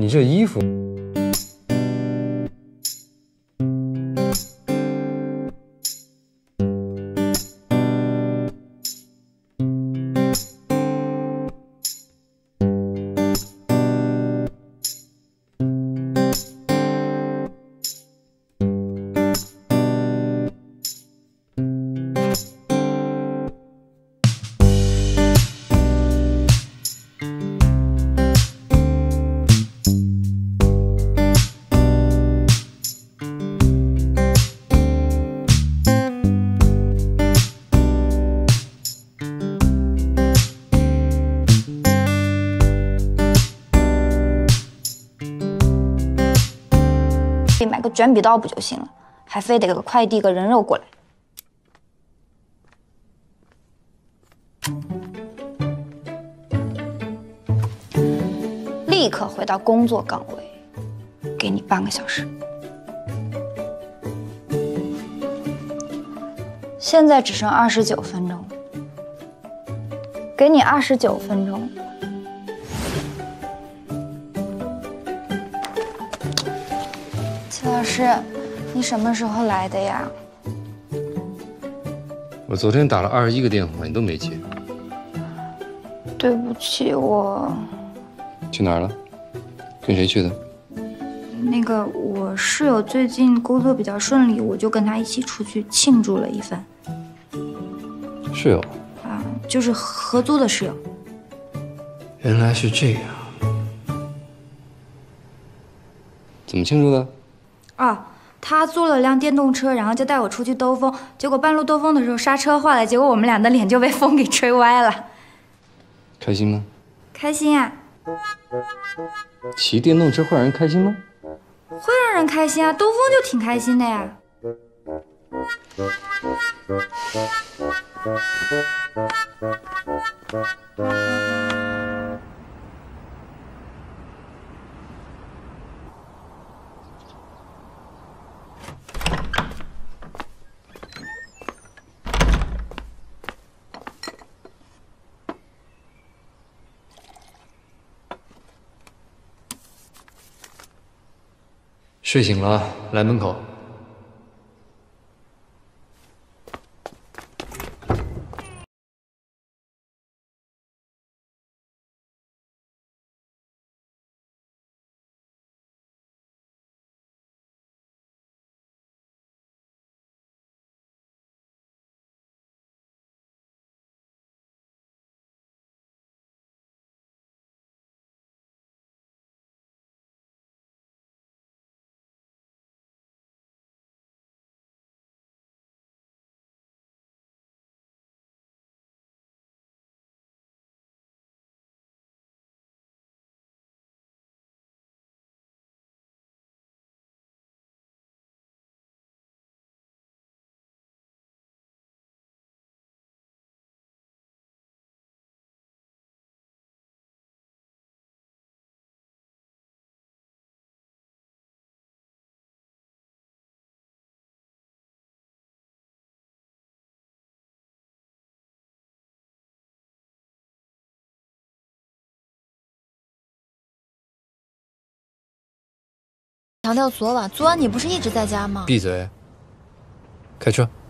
你这衣服。 买个卷笔刀不就行了？还非得个快递个人肉过来。立刻回到工作岗位，给你半个小时。现在只剩29分钟，给你29分钟。 齐老师，你什么时候来的呀？ 我昨天打了21个电话，你都没接。 对不起，我去哪儿了？跟谁去的？ 那个我室友最近工作比较顺利，我就跟他一起出去庆祝了一番。 室友啊，就是合租的室友。 原来是这样。怎么庆祝的？ 啊，他租了辆电动车，然后就带我出去兜风。结果半路兜风的时候刹车坏了，结果我们俩的脸就被风给吹歪了。 开心吗？ 开心呀！ 骑电动车会让人开心吗？ 会让人开心啊，兜风就挺开心的呀。 睡醒了，来门口。 强调昨晚你不是一直在家吗？ 闭嘴！开车。